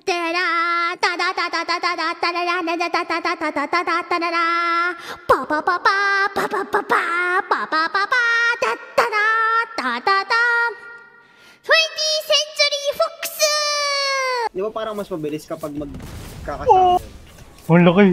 Tara, ta da ta ta ta ta ta ta da da da ta ta ta ta ta ta ta ta da da. Pa pa pa pa pa pa pa pa pa pa pa pa ta ta da ta ta ta. 20th Century Fox! Di ba parang mas mabilis kapag magkakasama? Ang laki.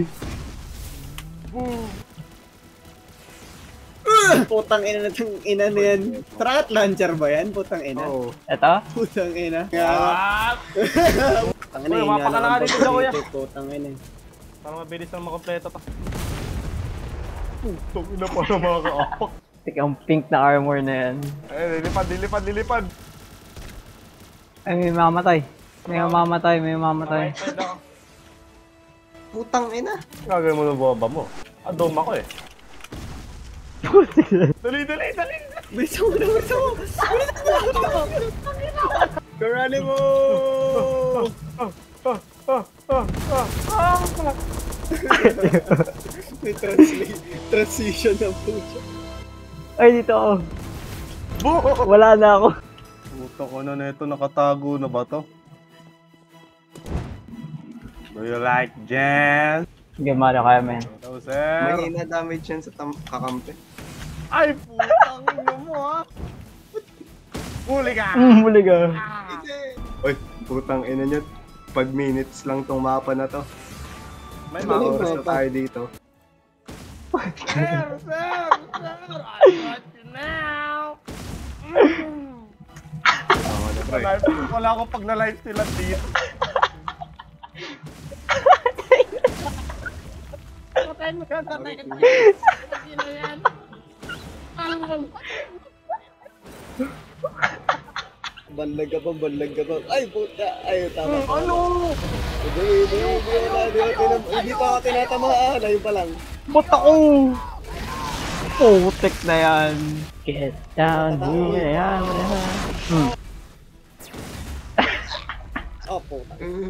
Putang ina na itong ina na yan. Rocket launcher ba yan? Putang ina. Oo. Eto? Putang ina. Putang ina. Uy, mapakala dito daw yan. Putang ina. Para mabilis na makompleto to. Putang ina pa na mga kaapak. Tik ang pink na armor na yan. Eh, lilipad. Ay, may mamatay. May mamatay. Putang ina. Gagawin mo ng bomba mo. Adom ako eh. Dali! Bisa mo. Karali mo! May transition na po siya. Ay, dito ako. Wala na ako. Puta ko na neto, nakatago na ba to? Do you like jazz? Sige, Mario, kaya men. Hello, sir. May ina-damage yan sa kakampi. Ay, putang ina mo ha! Huli ka! Muli ka. Uy, putang ina nyo. 5 minutes lang tong mapa na to. May Oras na mga tayo dito. Sir! I got you now! Tama na, pre. Wala akong pag na-live sila dito. Banlag ka pa. Ay, puta. Ay, tama. Ano? Hindi pa ako tinatamaan. Ayun pa lang. Ba't ako? Putik na yan. Get down here. Yan. Oh, puta.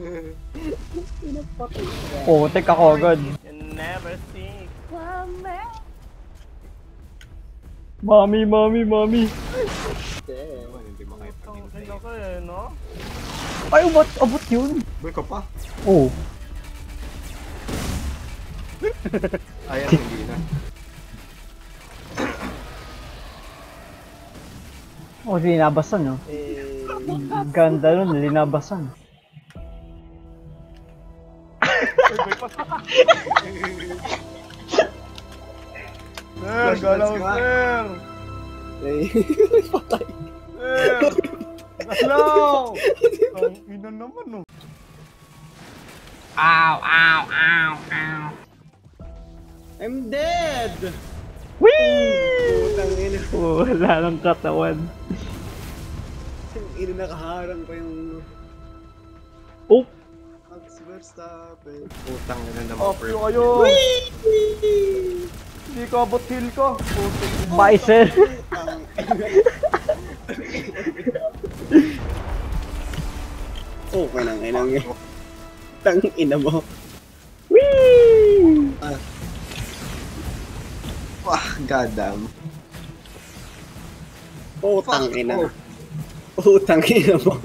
Putik ako agad. You never see. Mami. Hindi makipag-hintay. Tingnan ko eh, no? Ay, abot yun. Boy ka pa. Oh. Ayan, hindi na. Oh, linabasan, no? Ganda nun, linabasan. Sir, galaw sir! Patay. Sir! Galaw! Ang ina naman no. Ow. I'm dead! Whee! Putang ina. Wala nang katawan. Ina nakaharang pa yung... Oh! Max Verstappen. Putang ina naman, Off pre. yung kayo! Hindi ka abot heal ko! Bye, sir! Okay lang, inang yun. Tang ina mo. Whee! Wah, goddamn. Putang ina. Putang ina mo.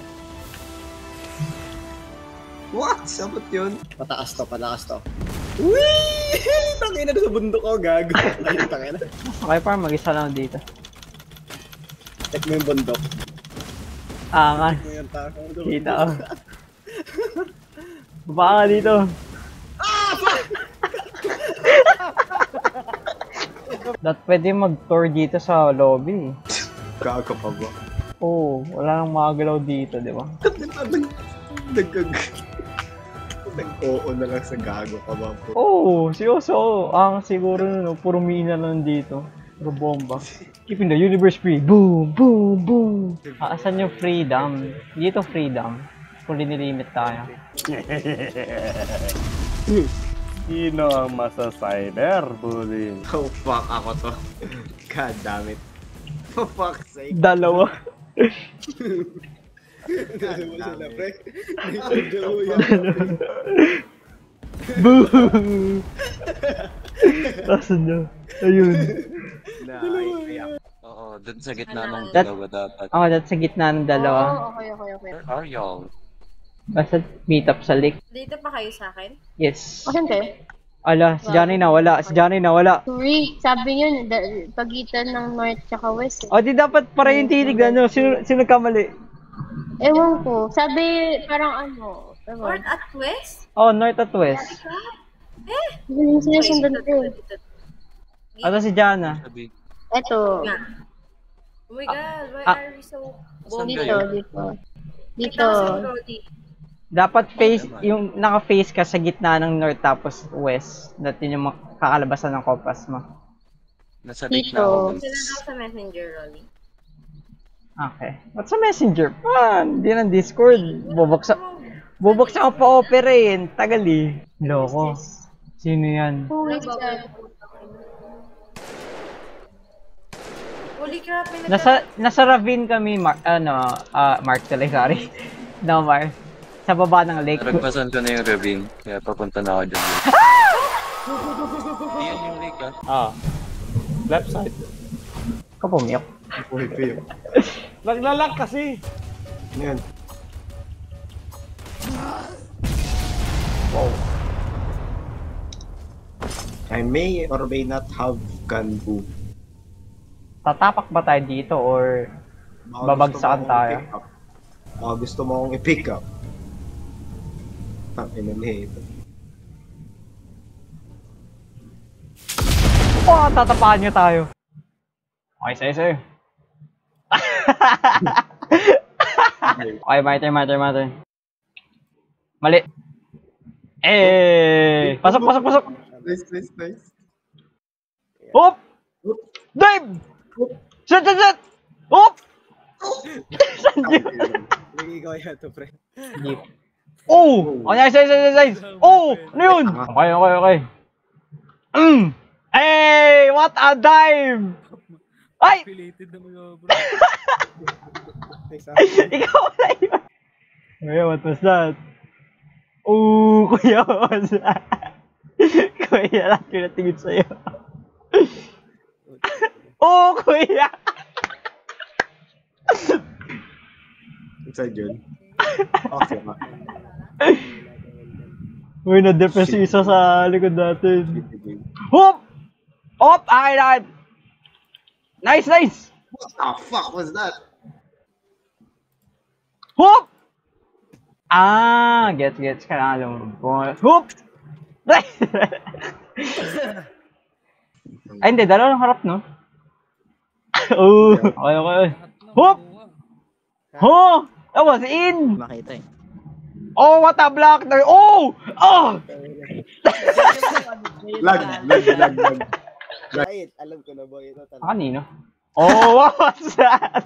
What? Sabot yun? Pataas to. Whee! Tangina na sa bundok ko, gago. Ayun, tangina. Okay, parang mag-isa lang dito. Check mo yung bundok. Angas. Check mo yung tao. Kita ko. Baba ka dito. Pwede mag-tour dito sa lobby. Gago pa ba? Oo, wala nang magalaw dito, di ba? Oo na lang sa gago ka ba? Oo, seryoso. Ang siguro nun, puro mina lang dito. Puro bomba. Keeping the universe free. Boom! Asan yung freedom? Dito freedom. Kung linilimit tayo. Sino ang masa-cyberbullying? Oh fuck, ako to. God damn it. For fuck's sake. Dalawa. Sila, pre. Joe yan. Boom! Asan na? Ayun. Oo, dun sa gitna ng That- dalawa dapat. Ako, that's sa gitna ng dalawa. Okay. Where are y'all? Basta meet up sa lake. Dito pa kayo sa akin? Yes. Asan kayo? Ala, si Johnny nawala. Si Johnny nawala. Sorry, sabi nyo, pagitan ng north tsaka west. O, di dapat para yung tinignan nyo. Sino kamali? Ewan ko. Sabi, parang ano. North at west? Oh, north at west. Hindi yung sinusundan ko. Ito si Jana. Sabi. Eto. Oh my God, why Ah. are we so... Saan Dito, kayo? dito. Dito. Dito. Dapat face, yung naka-face ka sa gitna ng north tapos west. That yun yung kakalabasan ng compass mo. Nasa lake na ako. Dito. Sila daw sa messenger, Rolly. Okay. What's a messenger? Hindi ng Discord. Bubuksan ko pa opera eh. Tagal eh. Loko. Sino yan? Who is that? Holy crap, may Nasa ravine kami, Mark talaga, sorry. No, Mark. Sa baba ng lake. Naragpasan ko na yung ravine, kaya papunta na ako dyan. Iyan yung lake ah. Left side. Kapumiyok. Uy, Pio. Naglalag kasi. Ano yan? Wow. I may or may not have gun. Tatapak ba tayo dito or babagsakan tayo? Baka gusto mo akong i-pick up. Tangina na ito. Oh, tatapakan nyo tayo. Okay, sa'yo. Okay, matter. Mali. Pasok. Nice. Hop! Dive! Shot! Hop! Saan yun? Lagi ko yan to, pre. Oh! Nice! Oh! Ano yun? Okay. Hey! What a dive! Ay! Ikaw na yun! Kuya, what was that? Oh, kuya, what was that? Kuya, lang kinatingin sa'yo. Oh, kuya! Inside yun. Okay ba? Uy, na-depress yung isa sa likod natin. Hop! Hop! Akin! Nice! What the fuck was that? Hop! Gets ka na alam mo. Hop! Ay, hindi. Dalawa ng harap, no? Okay. Hop! Oh! That was in! Makita eh. Oh, what a block! Oh! Lag. Right, alam ko na ba ito talaga. Kanino? Oh, what was that?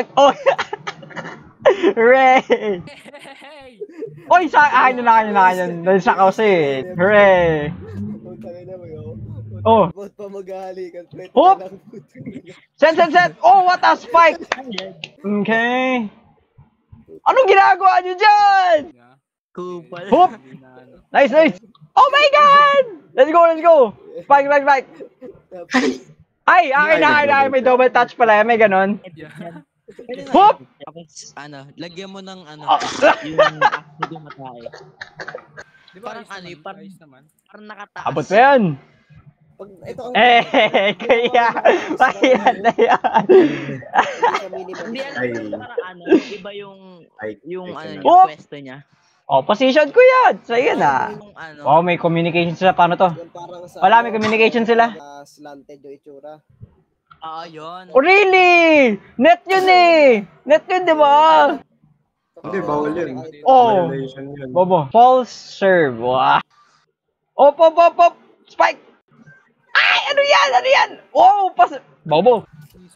Hooray! Oy, akin na. Dahil sa kasi. Hooray! Putangin na mo yun. Oh. Ba't pa maghahalikan? Pre, Hop! ng putangin na. Set! Oh, what a spike! Okay. Anong ginagawa nyo dyan? Kupal. Hop! Nice! Oh my God! Let's go! Spike! Ay, akin na. May double touch pala. May ganon. Hop! Tapos, lagyan mo ng Yung acid yung matay. parang parang nakataas. Abot pa yan. Pag ito ang Kaya na yan. Hindi alam ko iba yung yung Hop! pwesto niya. Oh, position ko yan. So, yun Yung Oh, may communication sila. Paano to? Yung parang sa Wala, may communication sila. slanted yung itsura. Yun. Oh, really? Net yun eh. Net yun, di ba? Hindi, bawal yun. Oh. Violation yun. Bobo. False serve. Wow. Op. Spike. Ay, ano yan? Wow, Bobo.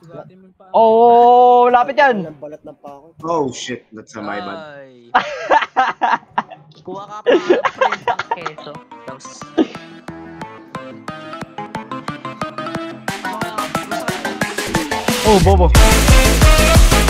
Oh, lapit yan. Ang balat ng pako. Oh shit, that's my bad. Ay. Kuha ka pa ng print ng keso. Tapos, Oh, Bobo.